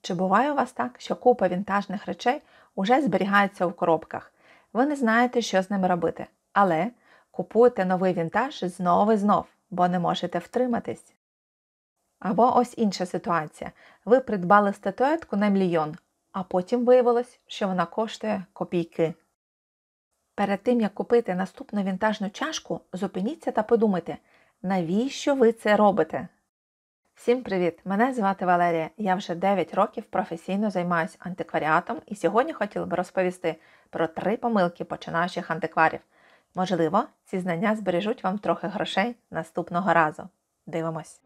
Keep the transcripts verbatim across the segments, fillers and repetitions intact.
Чи буває у вас так, що купа вінтажних речей уже зберігається у коробках? Ви не знаєте, що з ними робити, але купуєте новий вінтаж знов і знов, бо не можете втриматись. Або ось інша ситуація. Ви придбали статуетку на мільйон, а потім виявилось, що вона коштує копійки. Перед тим, як купити наступну вінтажну чашку, зупиніться та подумайте, навіщо ви це робите? Всім привіт! Мене звати Валерія. Я вже дев'ять років професійно займаюся антикваріатом і сьогодні хотіла би розповісти про три помилки починаючих антикварів. Можливо, ці знання збережуть вам трохи грошей наступного разу. Дивимось!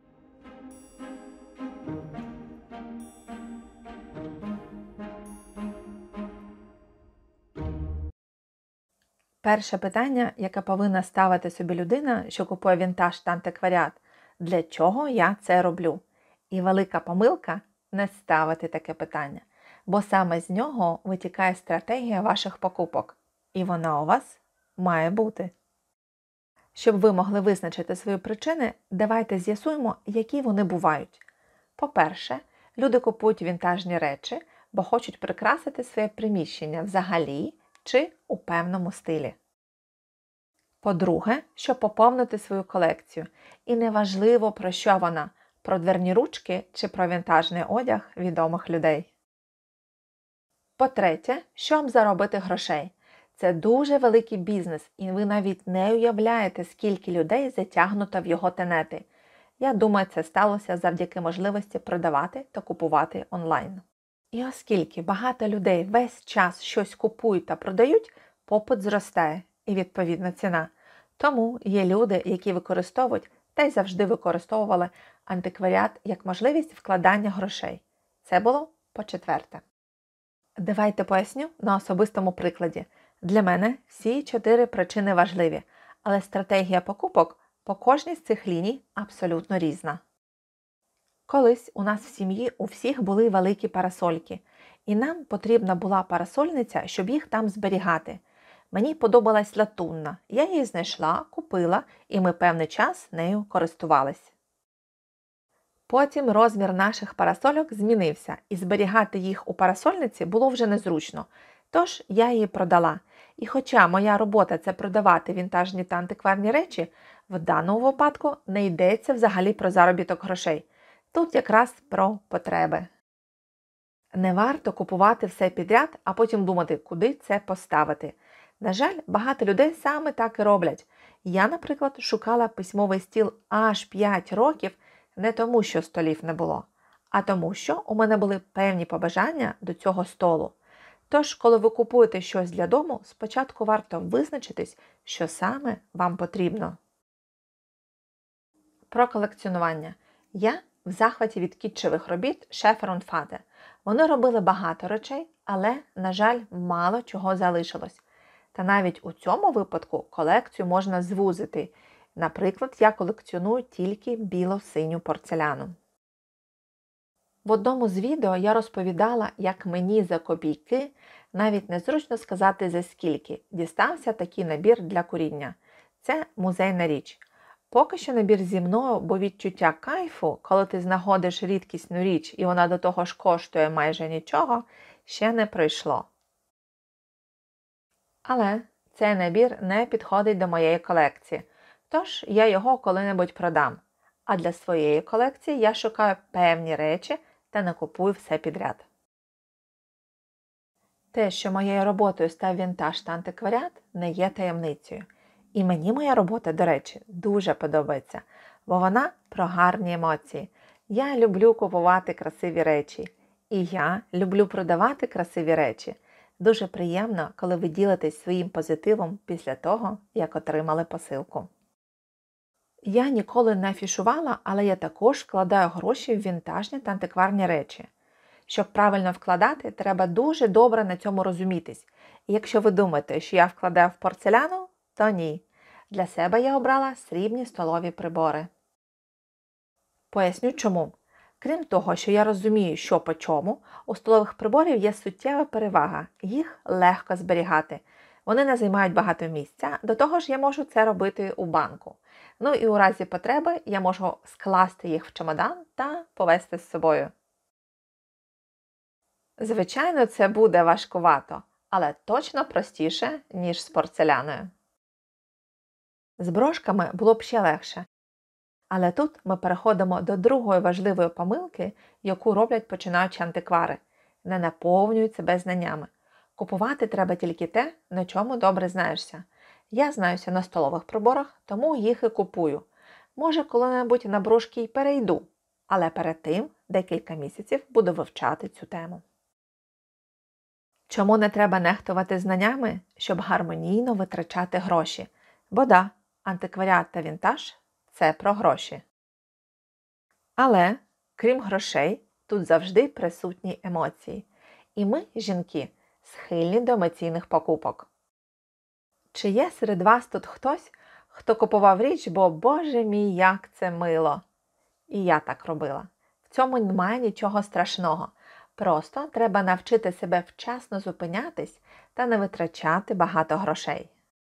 Перше питання, яке повинна ставити собі людина, що купує вінтаж та антикваріат – для чого я це роблю? І велика помилка – не ставити таке питання, бо саме з нього витікає стратегія ваших покупок. І вона у вас має бути. Щоб ви могли визначити свої причини, давайте з'ясуємо, які вони бувають. По-перше, люди купують вінтажні речі, бо хочуть прикрасити своє приміщення взагалі чи у певному стилі. По-друге, щоб поповнити свою колекцію. І неважливо, про що вона – про дверні ручки чи про вінтажний одяг відомих людей. По-третє, щоб заробити грошей. Це дуже великий бізнес, і ви навіть не уявляєте, скільки людей затягнуто в його тенети. Я думаю, це сталося завдяки можливості продавати та купувати онлайн. І оскільки багато людей весь час щось купують та продають, попит зростає і відповідна ціна. Тому є люди, які використовують та й завжди використовували антикваріат як можливість вкладання грошей. Це було по-четверте. Давайте поясню на особистому прикладі. Для мене всі чотири причини важливі, але стратегія покупок по кожній з цих ліній абсолютно різна. Колись у нас в сім'ї у всіх були великі парасольки, і нам потрібна була парасольниця, щоб їх там зберігати. Мені подобалась латунна, я її знайшла, купила, і ми певний час нею користувались. Потім розмір наших парасольок змінився, і зберігати їх у парасольниці було вже незручно, тож я її продала. І хоча моя робота – це продавати вінтажні та антикварні речі, в даному випадку не йдеться взагалі про заробіток грошей. Тут якраз про потреби. Не варто купувати все підряд, а потім думати, куди це поставити. На жаль, багато людей саме так і роблять. Я, наприклад, шукала письмовий стіл аж п'ять років не тому, що столів не було, а тому, що у мене були певні побажання до цього столу. Тож, коли ви купуєте щось для дому, спочатку варто визначитись, що саме вам потрібно. Про колекціонування. Я в захваті від кітчевих робіт Шефер und Фаде. Вони робили багато речей, але, на жаль, мало чого залишилось. Та навіть у цьому випадку колекцію можна звузити. Наприклад, я колекціоную тільки біло-синю порцеляну. В одному з відео я розповідала, як мені за копійки, навіть незручно сказати за скільки, дістався такий набір для куріння. Це музейна річ. Поки що набір зі мною, бо відчуття кайфу, коли ти знаходиш рідкісну річ і вона до того ж коштує майже нічого, ще не прийшло. Але цей набір не підходить до моєї колекції, тож я його коли-небудь продам. А для своєї колекції я шукаю певні речі та не купую все підряд. Те, що моєю роботою став вінтаж та антикваріат, не є таємницею. І мені моя робота, до речі, дуже подобається, бо вона про гарні емоції. Я люблю купувати красиві речі. І я люблю продавати красиві речі. Дуже приємно, коли ви ділитесь своїм позитивом після того, як отримали посилку. Я ніколи не афішувала, але я також вкладаю гроші в вінтажні та антикварні речі. Щоб правильно вкладати, треба дуже добре на цьому розумітись. І якщо ви думаєте, що я вкладаю в порцеляну, то ні. Для себе я обрала срібні столові прибори. Поясню чому. Крім того, що я розумію, що по чому, у столових приборів є суттєва перевага. Їх легко зберігати. Вони не займають багато місця, до того ж я можу це робити у банку. Ну і у разі потреби я можу скласти їх в чемодан та повезти з собою. Звичайно, це буде важкувато, але точно простіше, ніж з порцеляною. З брошками було б ще легше. Але тут ми переходимо до другої важливої помилки, яку роблять починаючі антиквари. Не наповнюють себе знаннями. Купувати треба тільки те, на чому добре знаєшся. Я знаюся на столових приборах, тому їх і купую. Може, коли-небудь на брошки й перейду, але перед тим декілька місяців буду вивчати цю тему. Чому не треба нехтувати знаннями, щоб гармонійно витрачати гроші? Бо да, антикваріат та вінтаж – це про гроші. Але, крім грошей, тут завжди присутні емоції. І ми, жінки, схильні до емоційних покупок. Чи є серед вас тут хтось, хто купував річ, бо, боже мій, як це мило? І я так робила. В цьому немає нічого страшного. Просто треба навчити себе вчасно зупинятись та не витрачати багато грошей.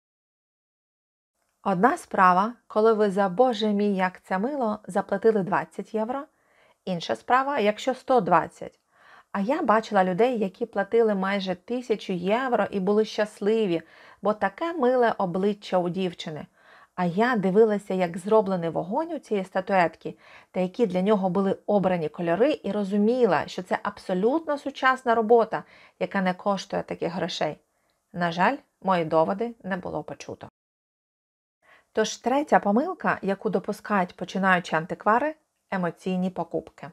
Одна справа, коли ви за «боже мій, як це мило» заплатили двадцять євро, інша справа, якщо сто двадцять. А я бачила людей, які платили майже тисячу євро і були щасливі, бо таке миле обличчя у дівчини. А я дивилася, як зроблений вогонь у цієї статуетки, та які для нього були обрані кольори, і розуміла, що це абсолютно сучасна робота, яка не коштує таких грошей. На жаль, мої доводи не було почуто. Тож третя помилка, яку допускають починаючі антиквари – емоційні покупки.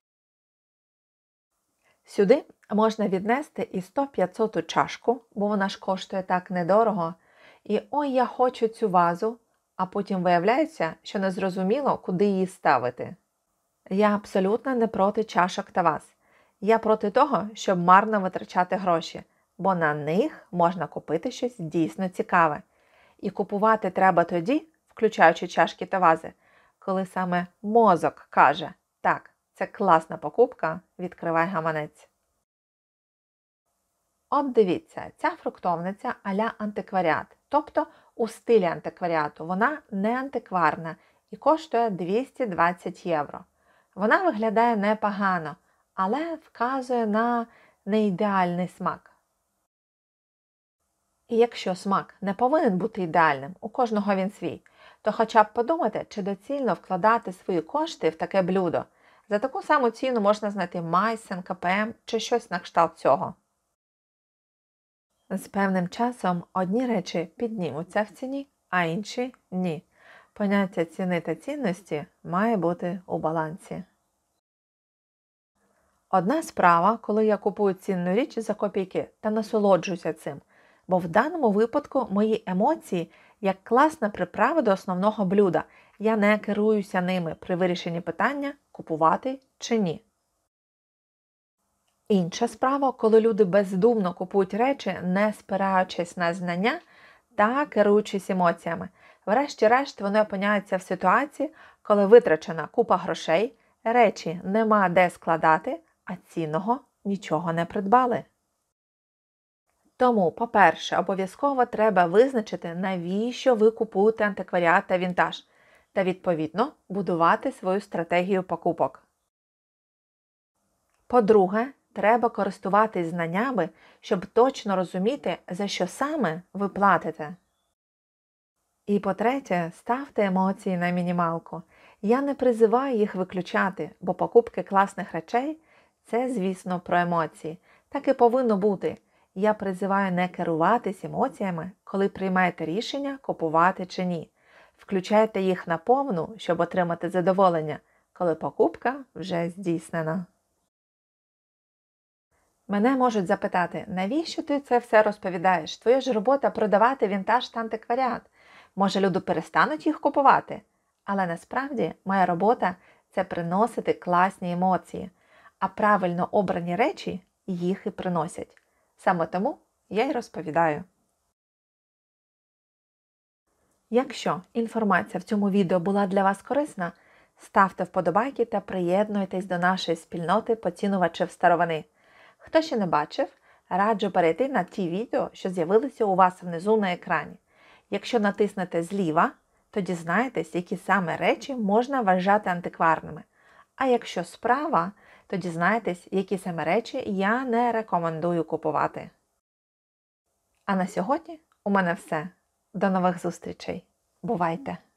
Сюди можна віднести і сто-п'ятсоту чашку, бо вона ж коштує так недорого, і «ой, я хочу цю вазу», а потім виявляється, що не зрозуміло, куди її ставити. Я абсолютно не проти чашок та ваз. Я проти того, щоб марно витрачати гроші, бо на них можна купити щось дійсно цікаве. І купувати треба тоді, включаючи чашки та вази, коли саме мозок каже «так, це класна покупка, відкривай гаманець». От дивіться, ця фруктовниця а-ля антикваріат, тобто у стилі антикваріату. Вона не антикварна і коштує двісті двадцять євро. Вона виглядає непогано, але вказує на неідеальний смак. І якщо смак не повинен бути ідеальним, у кожного він свій, то хоча б подумайте, чи доцільно вкладати свої кошти в таке блюдо. За таку саму ціну можна знайти Майсен, ка пе ем чи щось на кшталт цього. З певним часом одні речі піднімуться в ціні, а інші – ні. Поняття ціни та цінності має бути у балансі. Одна справа, коли я купую цінну річ за копійки та насолоджуюся цим, бо в даному випадку мої емоції як класна приправа до основного блюда. Я не керуюся ними при вирішенні питання, купувати чи ні. Інша справа, коли люди бездумно купують речі, не спираючись на знання та керуючись емоціями. Врешті-решт вони опиняються в ситуації, коли витрачена купа грошей, речі нема де складати, а цінного нічого не придбали. Тому, по-перше, обов'язково треба визначити, навіщо ви купуєте антикваріат та вінтаж, та, відповідно, будувати свою стратегію покупок. По-друге, треба користуватись знаннями, щоб точно розуміти, за що саме ви платите. І по-третє, ставте емоції на мінімалку. Я не призиваю їх виключати, бо покупки класних речей – це, звісно, про емоції. Так і повинно бути. Я призиваю не керуватись емоціями, коли приймаєте рішення, купувати чи ні. Включайте їх на повну, щоб отримати задоволення, коли покупка вже здійснена. Мене можуть запитати, навіщо ти це все розповідаєш? Твоя ж робота продавати вінтаж та антикваріат. Може, люди перестануть їх купувати? Але насправді моя робота – це приносити класні емоції, а правильно обрані речі їх і приносять. Саме тому я й розповідаю. Якщо інформація в цьому відео була для вас корисна, ставте вподобайки та приєднуйтесь до нашої спільноти поцінувачів старовини. Хто ще не бачив, раджу перейти на ті відео, що з'явилися у вас внизу на екрані. Якщо натиснете зліва, то дізнаєтесь, які саме речі можна вважати антикварними. А якщо справа, то дізнаєтесь, які саме речі я не рекомендую купувати. А на сьогодні у мене все. До нових зустрічей. Бувайте!